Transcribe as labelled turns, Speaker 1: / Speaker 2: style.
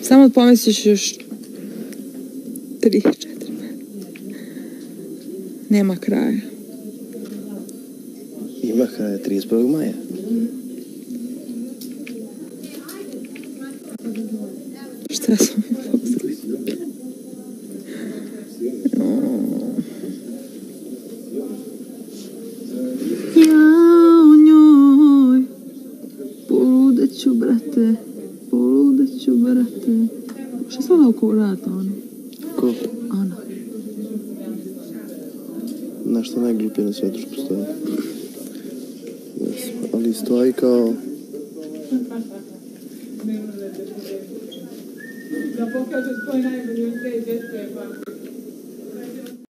Speaker 1: Samo pomisliš još 3-4. Nema kraja.
Speaker 2: Ima kraja 31. maja.
Speaker 1: Šta smo mi pozvali? Ja u njoj poludeću, brate. Poludeću, brate. Šta se ona oko vrata, ono?
Speaker 2: Ko?
Speaker 1: Ana.
Speaker 2: Nešto najglupije na svijetu što postoji. Ali stoji kao...
Speaker 3: Da pokaže svoj najbolji od te djece, pa...